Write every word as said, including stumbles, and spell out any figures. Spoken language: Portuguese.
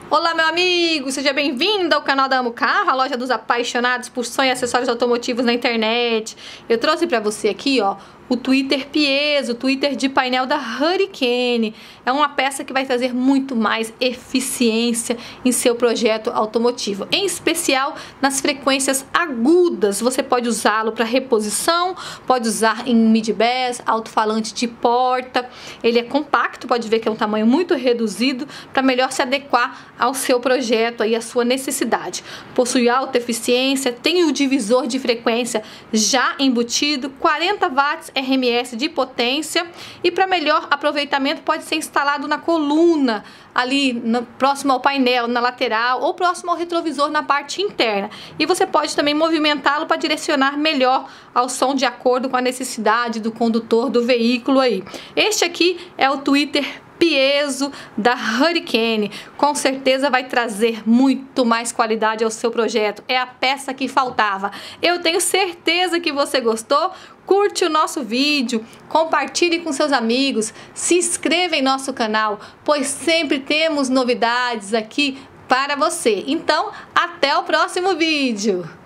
Olá, meu amigo! Seja bem-vindo ao canal da Amo Carro, a loja dos apaixonados por sonhos e acessórios automotivos na internet. Eu trouxe pra você aqui, ó, o Twitter Piezo, o Twitter de painel da Hurricane. É uma peça que vai trazer muito mais eficiência em seu projeto automotivo, em especial nas frequências agudas. Você pode usá-lo para reposição, pode usar em mid-bass, alto-falante de porta. Ele é compacto, pode ver que é um tamanho muito reduzido para melhor se adequar ao seu projeto e à sua necessidade. Possui alta eficiência, tem o divisor de frequência já embutido, quarenta watts R M S de potência, e para melhor aproveitamento pode ser instalado na coluna, ali no, próximo ao painel, na lateral, ou próximo ao retrovisor na parte interna. E você pode também movimentá-lo para direcionar melhor ao som de acordo com a necessidade do condutor do veículo aí. Este aqui é o Twitter Piezo da Hurricane. Com certeza vai trazer muito mais qualidade ao seu projeto. É a peça que faltava. Eu tenho certeza que você gostou. Curte o nosso vídeo, compartilhe com seus amigos, se inscreva em nosso canal, pois sempre temos novidades aqui para você. Então, até o próximo vídeo!